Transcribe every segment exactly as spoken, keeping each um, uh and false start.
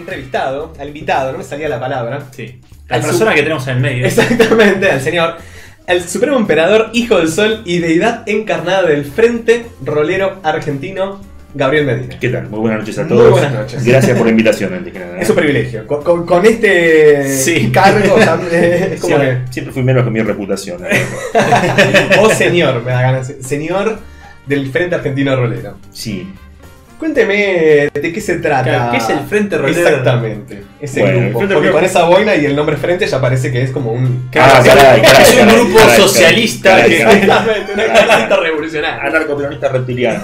entrevistado, al invitado, no me salía la palabra. Sí. La persona que tenemos en el medio. Exactamente, al señor. El supremo emperador, hijo del sol y deidad encarnada del Frente Rolero Argentino, Gabriel Medina. ¿Qué tal? Muy buenas noches a todos. Muy buenas noches. Gracias por la invitación, antes que nada. Es un privilegio. Con, con, con este sí. cargo, es como siempre, que... siempre fui menos que mi reputación. O señor, me da ganas. Señor del Frente Argentino Rolero. Sí. Cuénteme de qué se trata. ¿Qué es el Frente Rolero? Exactamente. Ese bueno, grupo. Porque Rolero... con esa boina y el nombre Frente ya parece que es como un... Ah, caray, caray, es un caray, grupo caray, socialista. caray, que... caray. Exactamente, un ejército revolucionario. Anarcoperonista reptiliano.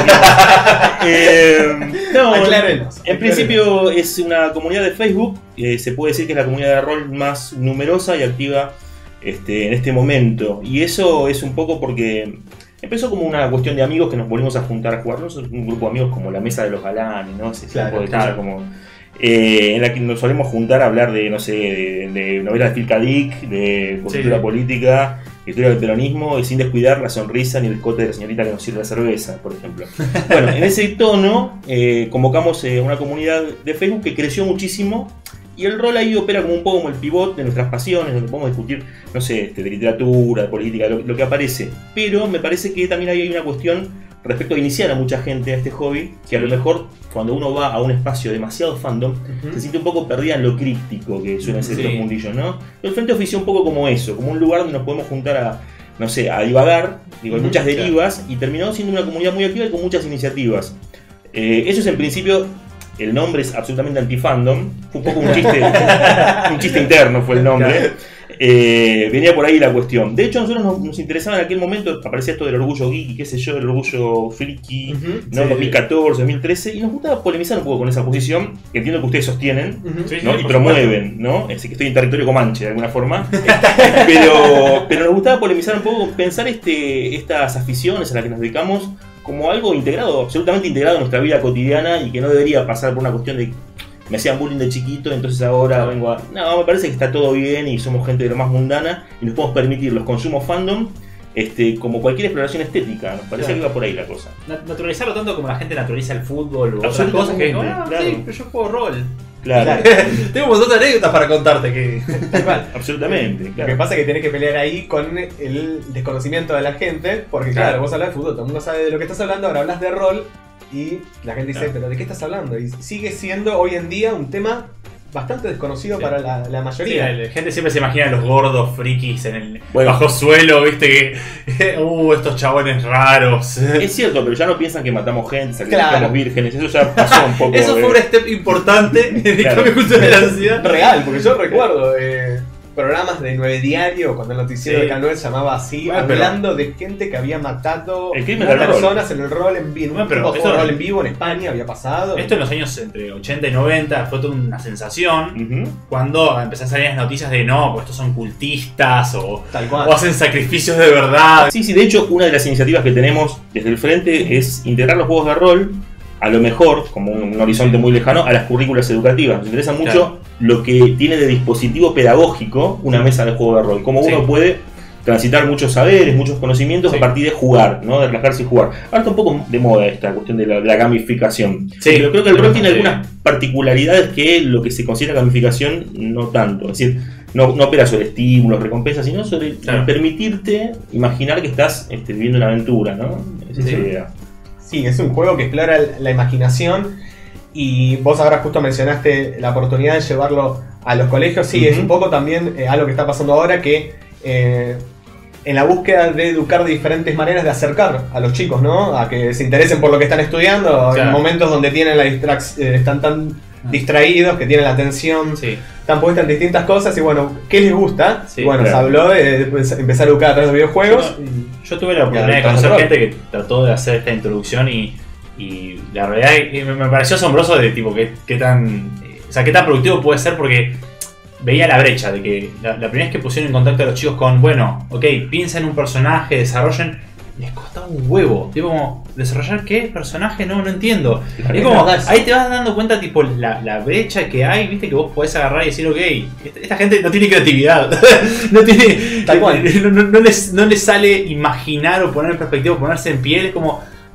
eh, no, Aclárenos. En principio es una comunidad de Facebook. Eh, se puede decir que es la comunidad de rol más numerosa y activa este, en este momento. Y eso es un poco porque... empezó como una cuestión de amigos que nos volvimos a juntar a jugar. No son un grupo de amigos como la Mesa de los Galanes, ¿no? Ese claro, tipo de claro. cosas como. Eh, en la que nos solemos juntar a hablar de, no sé, de, de novelas de Phil K. Dick, de cultura sí. política, historia del peronismo, y sin descuidar la sonrisa ni el escote de la señorita que nos sirve la cerveza, por ejemplo. Bueno, en ese tono eh, convocamos eh, una comunidad de Facebook que creció muchísimo. Y el rol ahí opera como un poco como el pivot de nuestras pasiones, donde podemos discutir, no sé, de literatura, de política, lo, lo que aparece. Pero me parece que también hay una cuestión respecto a iniciar a mucha gente a este hobby, que a lo mejor cuando uno va a un espacio demasiado fandom, uh-huh. se siente un poco perdida en lo críptico que suelen ser sí. estos mundillos, ¿no? El Frente ofició un poco como eso, como un lugar donde nos podemos juntar a, no sé, a divagar, digo, hay uh-huh. muchas derivas, claro. y terminó siendo una comunidad muy activa y con muchas iniciativas. Eh, eso es en principio... El nombre es absolutamente anti-fandom. Fue un poco un chiste, un chiste interno fue el nombre. Eh, venía por ahí la cuestión. De hecho, a nosotros nos, nos interesaba en aquel momento, aparecía esto del orgullo geek, qué sé yo, el orgullo friki, uh-huh, ¿no? Sí. dos mil catorce, dos mil trece, y nos gustaba polemizar un poco con esa posición, que entiendo que ustedes sostienen, uh-huh. sí, ¿no? Sí, y promueven, ¿no? Es que estoy en territorio comanche de alguna forma. pero, pero nos gustaba polemizar un poco, pensar este, estas aficiones a las que nos dedicamos como algo integrado, absolutamente integrado en nuestra vida cotidiana y que no debería pasar por una cuestión de me hacían bullying de chiquito, entonces ahora vengo a... No, me parece que está todo bien y somos gente de lo más mundana y nos podemos permitir los consumos fandom este, como cualquier exploración estética. Nos parece claro. que iba por ahí la cosa. Naturalizarlo tanto como la gente naturaliza el fútbol o otras cosas que ah, claro. sí, pero yo juego rol. Claro. Tengo un montón de anécdotas para contarte que... Igual. Absolutamente. Claro. Lo que pasa es que tenés que pelear ahí con el desconocimiento de la gente, porque claro, claro vos hablas de fútbol, todo el mundo sabe de lo que estás hablando, ahora hablas de rol y la gente dice, claro. pero ¿de qué estás hablando? Y sigue siendo hoy en día un tema bastante desconocido sí. para la, la mayoría. Sí, la gente siempre se imagina a los gordos frikis en el bueno. bajo suelo, viste que uh, estos chabones raros. Es cierto, pero ya no piensan que matamos gente, sacrificamos claro. vírgenes, eso ya pasó un poco. Eso de... fue un step importante de claro. cambio cultural de la sociedad. Real, porque yo recuerdo eh, programas de Nueve Diario, cuando el noticiero sí. de Canal nueve se llamaba así, bueno, hablando de gente que había matado el crimen a personas en el rol en vivo. Bueno, pero esto, rol en vivo en España había pasado. Esto en los años entre ochenta y noventa fue toda una sensación uh-huh. cuando empezaron a salir las noticias de no, pues estos son cultistas o, Tal cual. o hacen sacrificios de verdad. Sí, sí, de hecho una de las iniciativas que tenemos desde el Frente es integrar los juegos de rol a lo mejor, como un, un horizonte muy lejano, a las currículas educativas. Nos interesa mucho claro. lo que tiene de dispositivo pedagógico una mesa de juego de rol. Cómo sí. uno puede transitar muchos saberes, muchos conocimientos sí. a partir de jugar, ¿no? De relajarse y jugar. Ahora está un poco de moda esta cuestión de la, de la gamificación. Sí. Pero creo que el rol tiene sí. algunas particularidades que lo que se considera gamificación no tanto. Es decir, no, no opera sobre estímulos, recompensas, sino sobre claro. permitirte imaginar que estás este, viviendo una aventura, ¿no? Esa es sí. la idea. Sí, es un juego que explora la imaginación y vos ahora justo mencionaste la oportunidad de llevarlo a los colegios. Sí, uh-huh. es un poco también eh, algo que está pasando ahora que eh, en la búsqueda de educar de diferentes maneras de acercar a los chicos, ¿no? A que se interesen por lo que están estudiando, claro. en momentos donde tienen la distrac- eh, están tan distraídos, que tienen la atención, sí. están puestas en distintas cosas y bueno, ¿qué les gusta? Sí, y bueno, claro. se habló de, de empezar a educar a través de videojuegos. Yo, yo tuve la oportunidad de conocer gente que trató de hacer esta introducción y, y la realidad me, me pareció asombroso de tipo qué, qué tan o sea, qué tan productivo puede ser porque veía la brecha de que la, la primera vez que pusieron en contacto a los chicos con, bueno, ok, piensa en un personaje, desarrollen, les costaba un huevo. Tipo como, ¿desarrollar qué personaje? No, no entiendo. Es como, ahí te vas dando cuenta tipo la, la brecha que hay, viste, que vos podés agarrar y decir, ok, esta, esta gente no tiene creatividad. no tiene. Tal cual. No, no, no, les, no les sale imaginar o poner en perspectiva o ponerse en piel, como.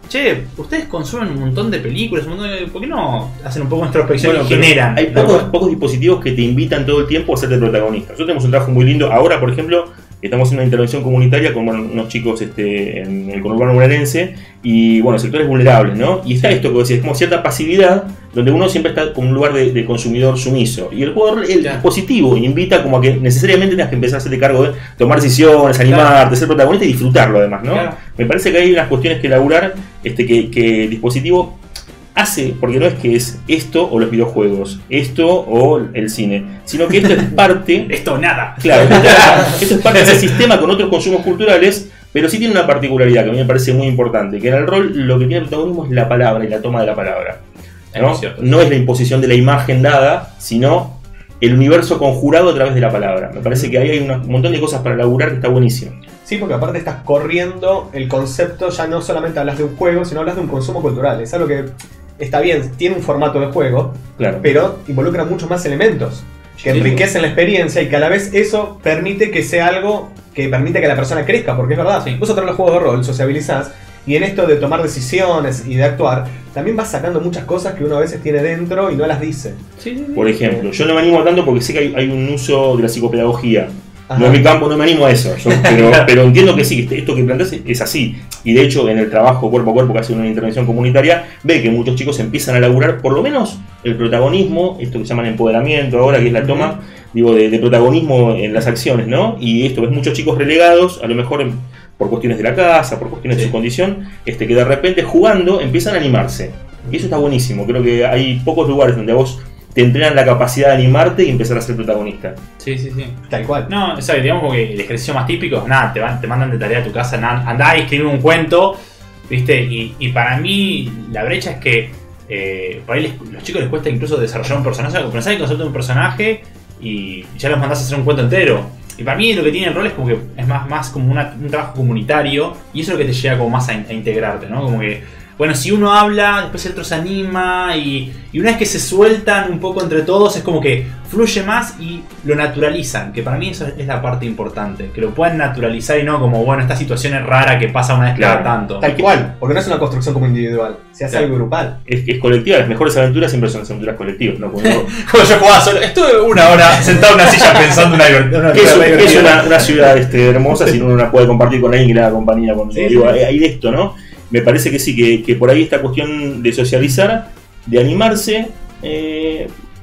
che, ustedes consumen un montón de películas, un montón de, ¿por qué no hacen un poco de introspección Bueno, y generan? Hay pocos, pocos dispositivos que te invitan todo el tiempo a ser el protagonista. Nosotros tenemos un trabajo muy lindo. Ahora, por ejemplo, estamos en una intervención comunitaria con bueno, unos chicos este, en el conurbano bonaerense y, bueno, sectores vulnerables, ¿no? Y está esto que decís, es como cierta pasividad, donde uno siempre está como un lugar de, de consumidor sumiso. Y el jugador, el Claro. dispositivo, invita como a que necesariamente tengas que empezar a hacerte cargo de tomar decisiones, animarte, Claro. ser protagonista y disfrutarlo además, ¿no? Claro. Me parece que hay unas cuestiones que elaborar, este, que, que el dispositivo hace, porque no es que es esto o los videojuegos, esto o el cine, sino que esto es parte, Esto nada. claro, esto es parte de ese sistema con otros consumos culturales, pero sí tiene una particularidad que a mí me parece muy importante, que en el rol lo que tiene el protagonismo es la palabra y la toma de la palabra. ¿No? Es cierto. No es la imposición de la imagen dada, sino el universo conjurado a través de la palabra. Me parece que ahí hay una- un montón de cosas para laburar que está buenísimo. Sí, porque aparte estás corriendo el concepto, ya no solamente hablas de un juego, sino hablas de un consumo cultural. Es algo que está bien, tiene un formato de juego, Claro. pero involucra muchos más elementos que Sí. enriquecen la experiencia y que a la vez eso permite que sea algo que permite que la persona crezca, porque es verdad, Sí. vos a través de los juegos de rol sociabilizás y en esto de tomar decisiones y de actuar, también vas sacando muchas cosas que uno a veces tiene dentro y no las dice. Sí, sí, sí. Por ejemplo, yo no me animo tanto porque sé que hay, hay un uso de la psicopedagogía. Ajá. No es mi campo, no me animo a eso. Yo- pero, pero entiendo que sí, que esto que planteas es así. Y de hecho, en el trabajo cuerpo a cuerpo que hace una intervención comunitaria, ve que muchos chicos empiezan a laburar por lo menos el protagonismo, esto que llaman empoderamiento ahora, que es la toma, digo, de, de protagonismo en las acciones, ¿no? Y esto, ves muchos chicos relegados, a lo mejor en- por cuestiones de la casa, por cuestiones de Sí. su condición, este, que de repente jugando empiezan a animarse. Y eso está buenísimo. Creo que hay pocos lugares donde a vos te entrenan la capacidad de animarte y empezar a ser protagonista. Sí, sí, sí. Tal cual. No, o sea, digamos como que el ejercicio más típico es nada, te, van, te mandan de tarea a tu casa, nada, andá y escribir un cuento, ¿viste? Y, y para mí la brecha es que eh, por ahí les- los chicos les cuesta incluso desarrollar un personaje, o sea, pensar el concepto de un personaje y ya los mandás a hacer un cuento entero. Y para mí lo que tiene el rol es como que es más, más como una- un trabajo comunitario y eso es lo que te llega como más a, in- a integrarte, ¿no? Como que, bueno, si uno habla, después el otro se anima y, y una vez que se sueltan un poco entre todos es como que fluye más y lo naturalizan, que para mí eso es la parte importante, que lo puedan naturalizar y no como, bueno, esta situación es rara que pasa una vez cada Claro. tanto. Tal cual, porque no es una construcción como individual, se hace Claro. algo grupal. Es, es colectiva, las mejores aventuras siempre son las aventuras colectivas, ¿no? Porque uno- Como yo jugaba solo, estuve una hora sentado en una silla pensando una divertida. ¿Qué es, qué es una, una ciudad este, hermosa si uno la puede compartir con alguien que le haga compañía? Cuando Sí, digo, sí. hay, hay de esto, ¿no? Me parece que sí, que, que por ahí esta cuestión de socializar, de animarse, eh,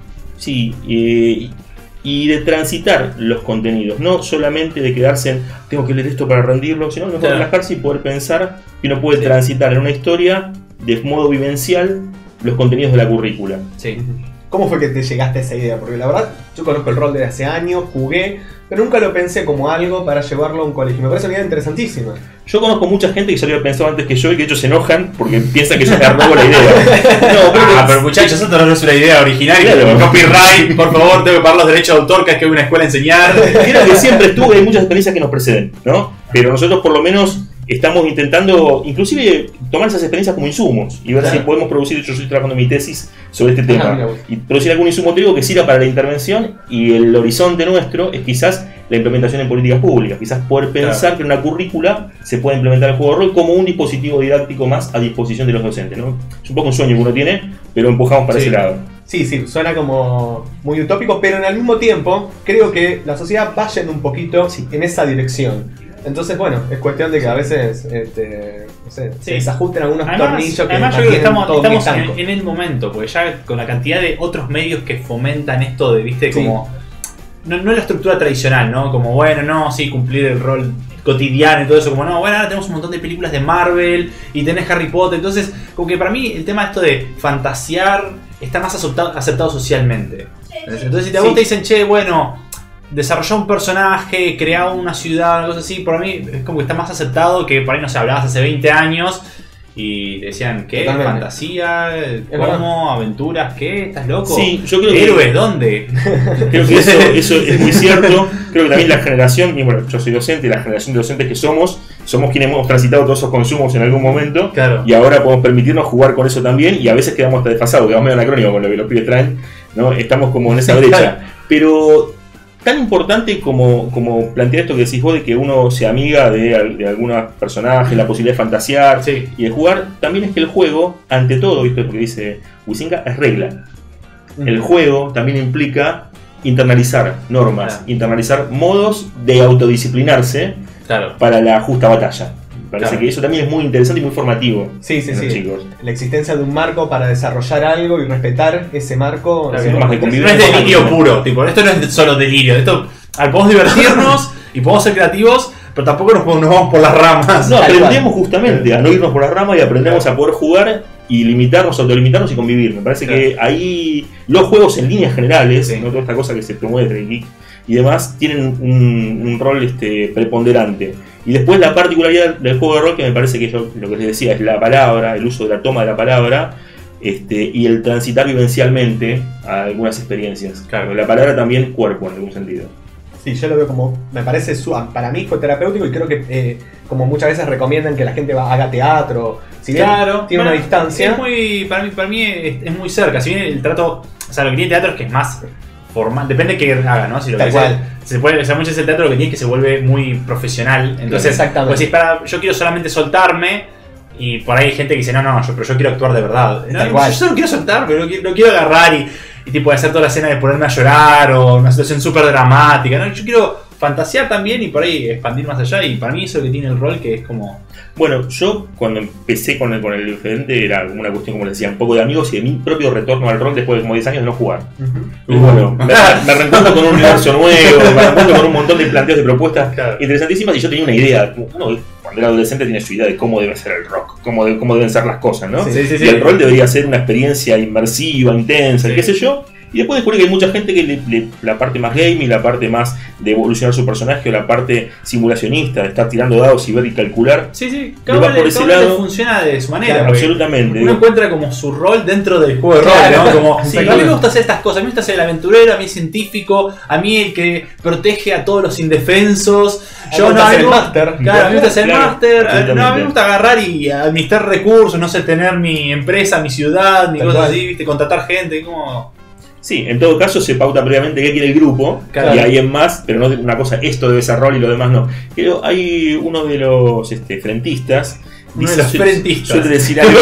sí, eh, y de transitar los contenidos, no solamente de quedarse en tengo que leer esto para rendirlo, sino mejor Claro. relajarse y poder pensar que uno puede Sí. transitar en una historia de modo vivencial los contenidos de la currícula. Sí. ¿Cómo fue que te llegaste a esa idea? Porque la verdad, yo conozco el rol desde hace años, jugué, pero nunca lo pensé como algo para llevarlo a un colegio. Me parece una idea interesantísima. Yo conozco mucha gente que ya lo había pensado antes que yo y que ellos se enojan porque piensan que yo me robo la idea. No, creo que- Ah, pero muchachos, esto no es una idea original. Claro. Copyright, por favor, tengo que pagar los derechos de autor, que es que hay una escuela a enseñar. Creo que siempre estuvo, hay muchas experiencias que nos preceden, ¿no? Pero nosotros por lo menos estamos intentando, inclusive, tomar esas experiencias como insumos y ver Claro. si podemos producir. Yo estoy trabajando mi tesis sobre este Ah, tema mira vos. y producir algún insumo teórico que sirva para la intervención, y el horizonte nuestro es quizás la implementación en políticas públicas, quizás poder pensar Claro. que en una currícula se puede implementar el juego de rol como un dispositivo didáctico más a disposición de los docentes, ¿no? Es un poco un sueño que uno tiene, pero empujamos para Sí. ese lado. Sí, sí, suena como muy utópico, pero en el mismo tiempo creo que la sociedad va yendo un poquito Sí. en esa dirección. Entonces, bueno, es cuestión de que a veces este, no sé, se Sí. desajusten algunos Además, tornillos que además yo creo que mantienen estamos, todo muy estamos estanco. en, en el momento, porque ya con la cantidad de otros medios que fomentan esto de, viste, Sí. como. No, no la estructura tradicional, ¿no? Como, bueno, no, sí, cumplir el rol cotidiano y todo eso, como, no, bueno, ahora tenemos un montón de películas de Marvel y tenés Harry Potter, entonces, como que para mí el tema esto de fantasear está más aceptado, aceptado socialmente. Entonces, si te, a vos Sí. te dicen, che, bueno, desarrollar un personaje, crear una ciudad, una cosa así, por mí es como que está más aceptado que por ahí no se hablabas hace veinte años y te decían, ¿qué? Totalmente. ¿Fantasía? verdad. ¿Cómo? ¿Aventuras? ¿Qué? ¿Estás loco? Sí, yo creo que- ¿Héroes? ¿Dónde? Creo que eso, eso es muy cierto. Creo que también la generación, y bueno, yo soy docente, la generación de docentes que somos, somos quienes hemos transitado todos esos consumos en algún momento. Claro. Y ahora podemos permitirnos jugar con eso también, y a veces quedamos hasta desfasados, quedamos medio anacrónicos con lo que los pibes traen, ¿no? Estamos como en esa brecha. Pero tan importante como, como plantear esto que decís vos de que uno se amiga de, de algunos personajes, la posibilidad de fantasear sí. y de jugar, también es que el juego, ante todo, ¿viste? Porque dice Huizinga, es regla. Uh-huh. El juego también implica internalizar normas, claro. internalizar modos de autodisciplinarse claro. para la justa batalla. Me parece claro. que eso también es muy interesante y muy formativo. Sí, sí, sí. Chicos. La existencia de un marco para desarrollar algo y respetar ese marco. Claro, no, de no es delirio puro, tipo, esto no es solo delirio. Esto, podemos divertirnos y podemos ser creativos, pero tampoco nos, nos vamos por las ramas. No, aprendemos justamente a no irnos por las ramas y aprendemos claro. a poder jugar y limitarnos, autolimitarnos y convivir. Me parece claro. que ahí los juegos en líneas generales, sí. ¿no? Toda esta cosa que se promueve de Geek y demás, tienen un, un rol este, preponderante. Y después la particularidad del juego de rol, que me parece que yo lo que les decía es la palabra, el uso de la toma de la palabra este, y el transitar vivencialmente a algunas experiencias. Claro, la palabra también cuerpo en algún sentido. Sí, yo lo veo como, me parece, para mí fue terapéutico y creo que eh, como muchas veces recomiendan que la gente va, haga teatro, si bien claro, tiene bueno, una distancia. Es muy, para mí, para mí es, es muy cerca, si bien el trato, o sea, lo que tiene teatro es que es más formal, depende de qué haga, ¿no? Si lo que hace, se puede, o sea, muchas veces el teatro lo que tiene es que se vuelve muy profesional, entonces, exactamente. Pues si para, yo quiero solamente soltarme, y por ahí hay gente que dice, no, no, yo, pero yo quiero actuar de verdad. No, yo solo quiero soltar, pero no quiero, no quiero agarrar y, y tipo hacer toda la escena de ponerme a llorar o una situación súper dramática, ¿no? Yo quiero fantasear también y por ahí expandir más allá, y para mí eso es lo que tiene el rol, que es como... Bueno, yo cuando empecé con el, con el diferente era una cuestión, como les decía, un poco de amigos y de mi propio retorno al rol después de como diez años de no jugar. Uh-huh. Y bueno, me, me reencuentro con un universo nuevo, me reencuentro con un montón de planteos de propuestas claro. interesantísimas, y yo tenía una idea. Uno cuando era adolescente tiene su idea de cómo debe ser el rock, cómo, de, cómo deben ser las cosas, ¿no? Sí, sí, sí, y el rol debería ser una experiencia inmersiva, intensa, sí. qué sé yo. Y después descubrí que hay mucha gente que le, le, la parte más gaming, la parte más de evolucionar su personaje, o la parte simulacionista, de estar tirando dados y ver y calcular. Sí, sí, cada uno por ese lado funciona de su manera. Claro, absolutamente. Uno encuentra como su rol dentro del juego de rol, claro, ¿no? Como, sí, a mí me gusta hacer estas cosas, a mí me gusta ser el aventurero, a mí el científico, a mí el que protege a todos los indefensos. Yo no, el máster. Claro, a mí me gusta ser el claro, máster. No, a mí me gusta agarrar y administrar recursos, no sé, tener mi empresa, mi ciudad, ni cosas así, ¿viste? Contratar gente, como... Sí, en todo caso se pauta previamente qué quiere el grupo, claro. y hay en más, pero no una cosa, esto debe ser rol y lo demás no. Pero hay uno de los este, frentistas. Uno de los frentistas. Suele decir algo.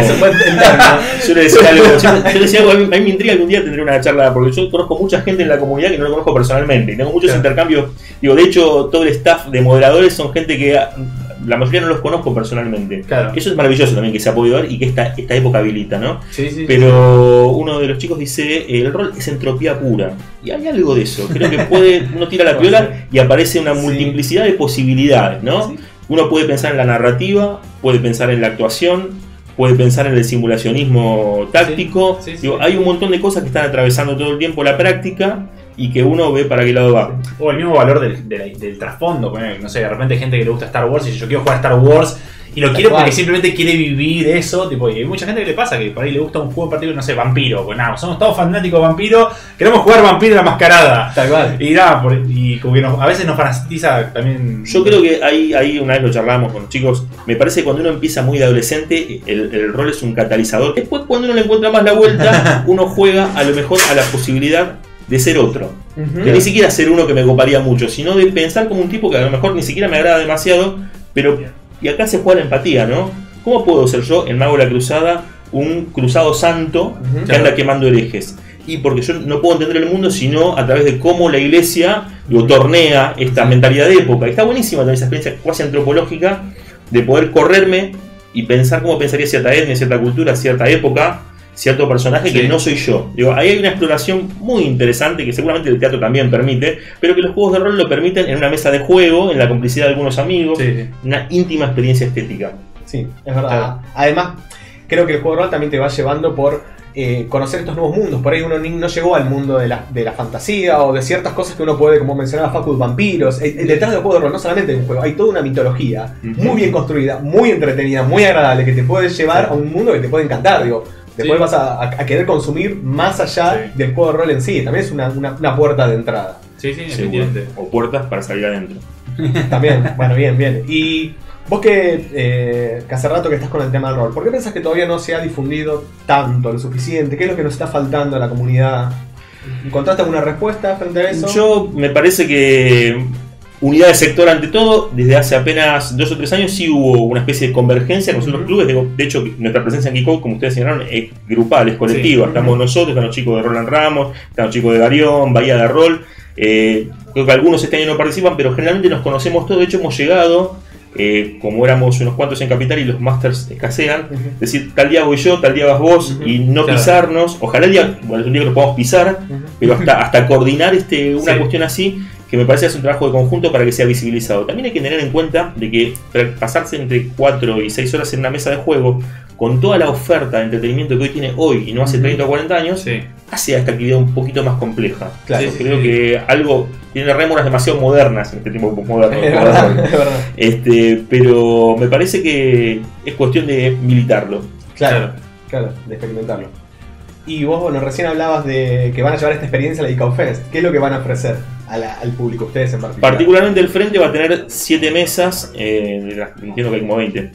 Suele decir algo. Suele decir algo. A mí me intriga algún día tener una charla, porque yo conozco mucha gente en la comunidad que no lo conozco personalmente. Y tengo muchos claro. intercambios. Digo, de hecho, todo el staff de moderadores son gente que la mayoría no los conozco personalmente. Claro. Eso es maravilloso también que se ha podido ver y que esta, esta época habilita, ¿no? Sí, sí, Pero sí. uno de los chicos dice, el rol es entropía pura. Y hay algo de eso. Creo que puede, uno tira la piola y aparece una multiplicidad de posibilidades, ¿no? Sí. Uno puede pensar en la narrativa, puede pensar en la actuación, puede pensar en el simulacionismo táctico. Sí, sí, Digo, sí. Hay un montón de cosas que están atravesando todo el tiempo la práctica y que uno ve para qué lado va. O el mismo valor del, del, del trasfondo. No sé, de repente hay gente que le gusta Star Wars y yo quiero jugar Star Wars y lo quiere porque simplemente quiere vivir eso. Tipo, y hay mucha gente que le pasa que por ahí le gusta un juego en particular, no sé, vampiro. Pues nada, somos todos fanáticos de vampiro, queremos jugar vampiro en la mascarada. Tal cual. Y nada, por, y como que nos, a veces nos fanatiza también. Yo creo que ahí, ahí una vez lo charlamos con los chicos. Me parece que cuando uno empieza muy de adolescente, el, el rol es un catalizador. Después, cuando uno le encuentra más la vuelta, uno juega a lo mejor a la posibilidad de ser otro. Uh-huh. De ni siquiera ser uno que me coparía mucho, sino de pensar como un tipo que a lo mejor ni siquiera me agrada demasiado, pero... Y acá se juega la empatía, ¿no? ¿Cómo puedo ser yo, el mago de la cruzada, un cruzado santo uh-huh, que anda quemando herejes? Y porque yo no puedo entender el mundo sino a través de cómo la iglesia lo tornea esta mentalidad de época. Y está buenísima también esa experiencia cuasi antropológica de poder correrme y pensar cómo pensaría cierta etnia, cierta cultura, cierta época, cierto personaje sí. que no soy yo. Digo, ahí hay una exploración muy interesante que seguramente el teatro también permite, pero que los juegos de rol lo permiten en una mesa de juego, en la complicidad de algunos amigos, sí, sí. una íntima experiencia estética. Sí, es verdad. Claro. Además, creo que el juego de rol también te va llevando por eh, conocer estos nuevos mundos. Por ahí uno no llegó al mundo de la, de la fantasía o de ciertas cosas que uno puede, como mencionaba Facu, vampiros. Eh, detrás del juego de rol no solamente hay un juego, hay toda una mitología uh-huh. muy bien construida, muy entretenida, muy agradable, que te puede llevar sí. a un mundo que te puede encantar. Digo, después sí. vas a, a querer consumir más allá sí. del juego de rol en sí. También es una, una, una puerta de entrada. Sí, sí, efectivamente. O puertas para salir adentro. También, bueno, bien, bien. Y vos que, eh, que hace rato que estás con el tema del rol, ¿por qué pensás que todavía no se ha difundido tanto, lo suficiente? ¿Qué es lo que nos está faltando a la comunidad? ¿Encontraste alguna respuesta frente a eso? Yo me parece que unidad de sector ante todo, desde hace apenas dos o tres años sí hubo una especie de convergencia con los otros clubes. De, de hecho, nuestra presencia en Geeko, como ustedes señalaron, es grupal, es colectiva. Sí. Estamos nosotros, están los chicos de Roland Ramos, están los chicos de Garión, Bahía de Rol. Eh, creo que algunos este año no participan, pero generalmente nos conocemos todos. De hecho, hemos llegado, eh, como éramos unos cuantos en Capital y los Masters escasean, uh-huh. es decir, tal día voy yo, tal día vas vos, uh-huh. y no claro. pisarnos. Ojalá el día, bueno, es un día que lo podamos pisar, uh-huh. pero hasta, hasta coordinar este, una sí. cuestión así, que me parece que es un trabajo de conjunto para que sea visibilizado. También hay que tener en cuenta de que pasarse entre cuatro y seis horas en una mesa de juego, con toda la oferta de entretenimiento que hoy tiene hoy y no hace treinta o cuarenta años, sí. hace a esta actividad un poquito más compleja. Claro, sí, creo sí. que algo tiene rémoras demasiado modernas en este tiempo moderno. Es verdad, es verdad. Este, pero me parece que es cuestión de militarlo. Claro, claro, de experimentarlo. Y vos, bueno, recién hablabas de que van a llevar esta experiencia a la Geeko Fest. ¿Qué es lo que van a ofrecer a la, al público, ustedes en particular? Particularmente el frente va a tener siete mesas, eh, entiendo que hay como veinte,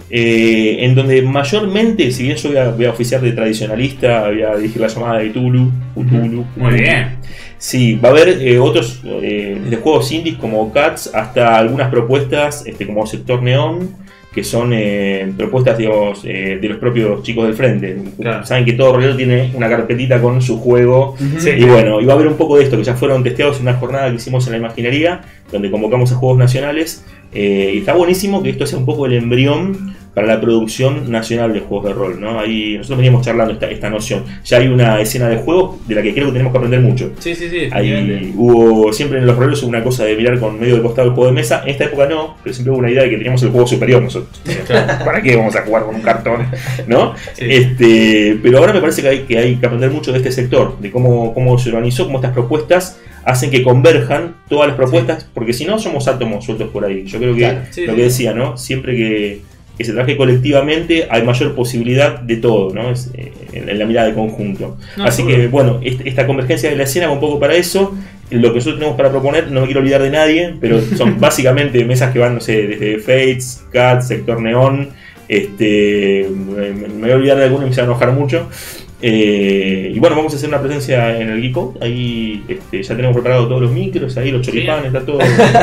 eh, en donde mayormente, si bien yo voy a, voy a oficiar de tradicionalista, voy a dirigir la llamada de Tulu, Utulu. Muy bien. Sí, va a haber eh, otros, eh, desde juegos indies como Cats hasta algunas propuestas este, como Sector Neón, que son eh, propuestas, digamos, eh, de los propios chicos del frente. Claro. Saben que todo rolero tiene una carpetita con su juego. Uh-huh. Sí. Y bueno, y va a haber un poco de esto, que ya fueron testeados en una jornada que hicimos en la Imaginería, donde convocamos a juegos nacionales. Eh, y está buenísimo que esto sea un poco el embrión para la producción nacional de juegos de rol, ¿no? Ahí nosotros veníamos charlando esta, esta noción. Ya hay una escena de juego de la que creo que tenemos que aprender mucho. Sí, sí, sí. Ahí hubo siempre en los roleros una cosa de mirar con medio de costado el juego de mesa. En esta época no, pero siempre hubo una idea de que teníamos el juego superior nosotros. Claro. ¿Para qué vamos a jugar con un cartón? ¿No? Sí. Este, pero ahora me parece que hay, que hay que aprender mucho de este sector, de cómo, cómo se organizó, cómo estas propuestas hacen que converjan todas las propuestas, sí. porque si no somos átomos sueltos por ahí. Yo creo que claro. sí, lo sí. que decía, ¿no? Siempre que, que se trabaje colectivamente hay mayor posibilidad de todo, ¿no? Es, eh, en, en la mirada de conjunto. No, Así seguro. que, bueno, este, esta convergencia de la escena va un poco para eso. Lo que nosotros tenemos para proponer, no me quiero olvidar de nadie, pero son básicamente mesas que van, no sé, desde Fates, Cat, Sector Neón. Este, me, me voy a olvidar de alguno y me se va a enojar mucho. Eh, y bueno, vamos a hacer una presencia en el Geeko. Ahí este, ya tenemos preparado todos los micros, ahí los choripanes, sí. está todo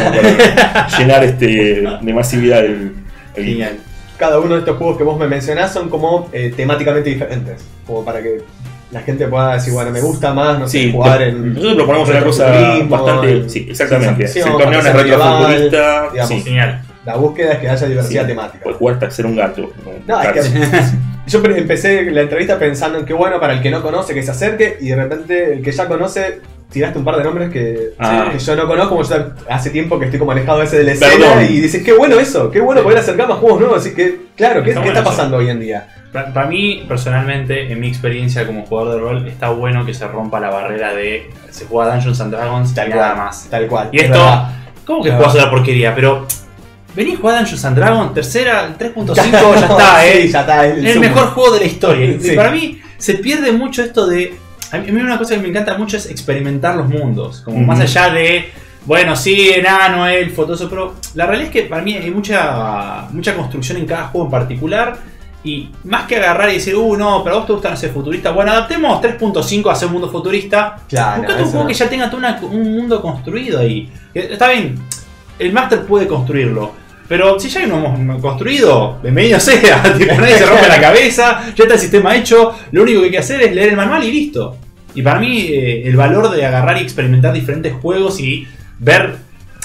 para llenar este, de masividad el, el Genial. Cada uno de estos juegos que vos me mencionás son como eh, temáticamente diferentes, como para que la gente pueda decir, bueno, me gusta más, no sé, sí, jugar te, en... Nosotros proponemos una cosa bastante... Sí, exactamente. El torneo es retrofuturista. Sí. Genial. La búsqueda es que haya diversidad sí. temática. Puedes jugar hasta ser un gato. Un no, gato. Es que yo empecé la entrevista pensando en que bueno, para el que no conoce, que se acerque, y de repente el que ya conoce, tiraste un par de nombres que, ah. que yo no conozco, como yo hace tiempo que estoy como alejado ese de la escena. Perdón. Y dices, qué bueno eso, qué bueno poder acercarme a juegos nuevos. Así que, claro, ¿qué está, ¿qué bueno está pasando eso. hoy en día? Para, para mí, personalmente, en mi experiencia como jugador de rol, está bueno que se rompa la barrera de se juega Dungeons and Dragons tal y cual, nada más. Tal cual. Y esto, ¿cómo que juegas una porquería? Pero vení a jugar Dungeons and Dragons, tercera, tres punto cinco, ya está, eh. Sí, ya está, el, el mejor juego de la historia. Sí. Y para mí se pierde mucho esto de... A mí una cosa que me encanta mucho es experimentar los mundos. Como mm-hmm. más allá de... Bueno, sí, enano, elfo, todo eso, pero la realidad es que para mí hay mucha, mucha construcción en cada juego en particular. Y más que agarrar y decir, uh, no, pero a vos te gusta, no sé, futurista. Bueno, adaptemos tres punto cinco a hacer un mundo futurista. Claro, buscate un juego no. que ya tenga todo una, un mundo construido ahí. Está bien, el máster puede construirlo. Pero si ya hay uno construido, bienvenido sea, tipo, nadie se rompe la cabeza, ya está el sistema hecho, lo único que hay que hacer es leer el manual y listo. Y para mí eh, el valor de agarrar y experimentar diferentes juegos y ver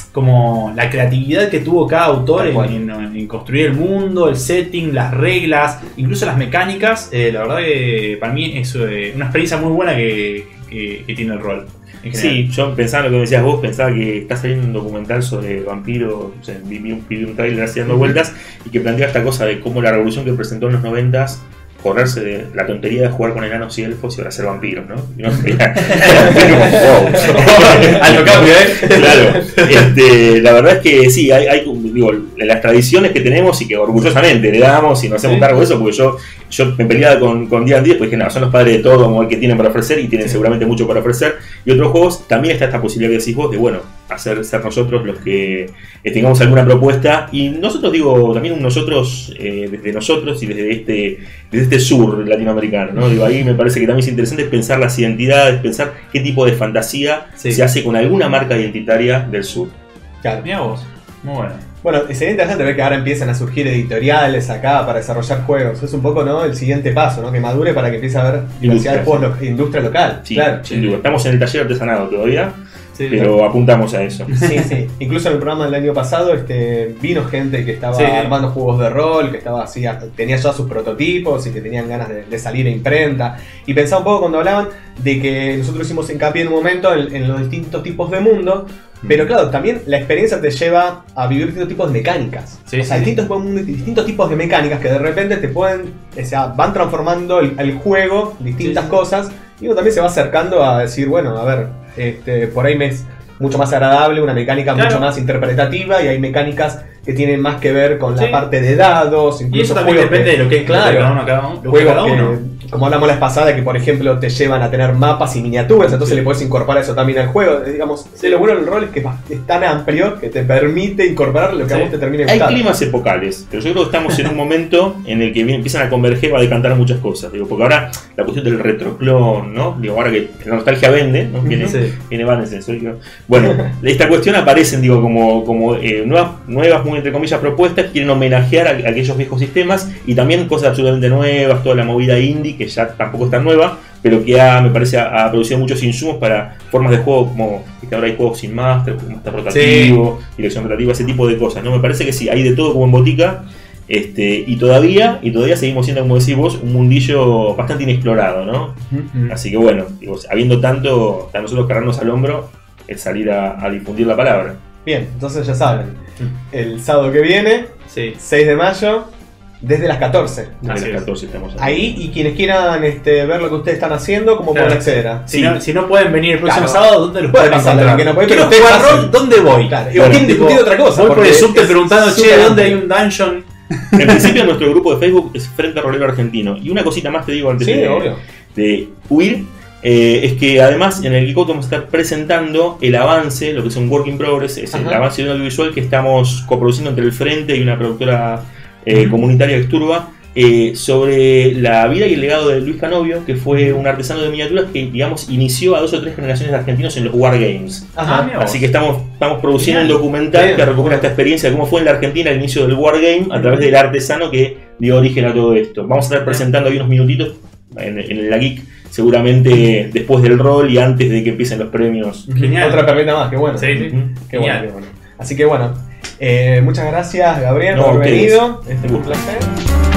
como la creatividad que tuvo cada autor en, en, en construir el mundo, el setting, las reglas, incluso las mecánicas, eh, la verdad que para mí es eh, una experiencia muy buena que, que, que tiene el rol. Sí, yo pensaba en lo que decías vos, pensaba que está saliendo un documental sobre vampiros, o sea, vi, vi, un, vi un trailer así dando vueltas y que plantea esta cosa de cómo la revolución que presentó en los noventas, correrse de la tontería de jugar con enanos y elfos y ahora ser vampiros, ¿no? Y no era, wow. A lo cambio, ¿eh? Claro. Este, la verdad es que sí, hay, hay digo, las tradiciones que tenemos y que orgullosamente le damos y nos hacemos sí. cargo de eso, porque yo, yo me peleaba con, con D and D, después dije, no, son los padres de todo, como el que tienen para ofrecer y tienen sí. seguramente mucho para ofrecer. Y otros juegos también está esta posibilidad que decís vos de, bueno, hacer ser nosotros los que eh, tengamos alguna propuesta. Y nosotros, digo, también nosotros, eh, desde nosotros y desde este, desde este sur latinoamericano, ¿no? Digo, ahí me parece que también es interesante pensar las identidades, pensar qué tipo de fantasía sí. se hace con alguna marca identitaria del sur. Claro. Mira vos, muy bueno. Bueno, sería interesante ver que ahora empiezan a surgir editoriales acá para desarrollar juegos. Es un poco, ¿no?, el siguiente paso, ¿no? Que madure para que empiece a haber diversidad de juegos, lo, industria local. Sí, claro. Sin duda. Estamos en el taller artesanado todavía, sí, pero claro. apuntamos a eso. Sí, sí. Incluso en el programa del año pasado este, vino gente que estaba sí. armando juegos de rol, que estaba así, tenía ya sus prototipos y que tenían ganas de, de salir a imprenta. Y pensaba un poco cuando hablaban de que nosotros hicimos hincapié en un momento en, en los distintos tipos de mundo. Pero claro, también la experiencia te lleva a vivir distintos tipos de mecánicas. Sí, o sea, sí. distintos, distintos tipos de mecánicas que de repente te pueden, o sea, van transformando el, el juego, distintas sí, sí. cosas. Y uno también se va acercando a decir, bueno, a ver, este, por ahí me es mucho más agradable, una mecánica claro. mucho más interpretativa, y hay mecánicas que tienen más que ver con sí. la parte de dados. Incluso y eso también depende que, de lo que es claro, cada uno, cada uno, juegos cada uno. Que, como hablamos la vez pasada, que por ejemplo te llevan a tener mapas y miniaturas, entonces sí. le puedes incorporar eso también al juego. Digamos, sí. lo bueno del rol es que es tan amplio que te permite incorporar lo que sí. a vos te termine gustando. Hay climas epocales, pero yo creo que estamos en un momento en el que empiezan a converger, va a decantar muchas cosas. Digo, porque ahora la cuestión del retroclon, ¿no? Digo, ahora que la nostalgia vende, ¿no? Viene, sí. viene Vanessa, digo. Bueno, esta cuestión aparecen, digo, como, como eh, nuevas, nuevas, muy entre comillas, propuestas que quieren homenajear a, a aquellos viejos sistemas, y también cosas absolutamente nuevas, toda la movida indie, que ya tampoco es tan nueva, pero que ha, me parece, ha, ha producido muchos insumos para formas de juego, como que ahora hay juegos sin master, master rotativo, sí. dirección rotativa, ese tipo de cosas, ¿no? Me parece que sí, hay de todo como en botica, este, y todavía, y todavía seguimos siendo, como decís vos, un mundillo bastante inexplorado, ¿no? Uh-huh. Así que bueno, digo, habiendo tanto, a nosotros cargarnos al hombro, es salir a, a difundir la palabra. Bien, entonces ya saben, el sábado que viene, sí. seis de mayo, desde las catorce. Desde las catorce estamos ahí. Y quienes quieran este, ver lo que ustedes están haciendo, ¿cómo claro. pueden acceder? Si, sí. no, si no pueden venir el próximo claro. sábado, ¿dónde los pueden encontrar? Que no pueden, quiero jugar rol, ¿dónde voy? Claro. Y vos quieren discutir otra cosa. Voy por el subte preguntando, che, ¿dónde hay un dungeon? En principio nuestro grupo de Facebook es Frente Rolero Argentino. Y una cosita más te digo antes sí, de, obvio. de huir. Eh, es que además en el Geekout vamos a estar presentando el avance, lo que es un work in progress, es Ajá. el avance de un audiovisual que estamos coproduciendo entre el Frente y una productora eh, uh-huh. comunitaria que es Turba, eh, sobre la vida y el legado de Luis Canovio, que fue un artesano de miniaturas que, digamos, inició a dos o tres generaciones de argentinos en los Wargames. Ajá. Así que estamos, estamos produciendo Bien. un documental Bien. que recupera esta experiencia de cómo fue en la Argentina el inicio del Wargame a través del artesano que dio origen a todo esto. Vamos a estar presentando ahí unos minutitos en, en la Geek, seguramente después del rol y antes de que empiecen los premios. Genial. Otra perlita más, qué bueno. Sí, sí. Uh-huh. Qué, bueno, qué bueno. Así que bueno, eh, muchas gracias, Gabriel, no, por haber venido. Este fue un placer.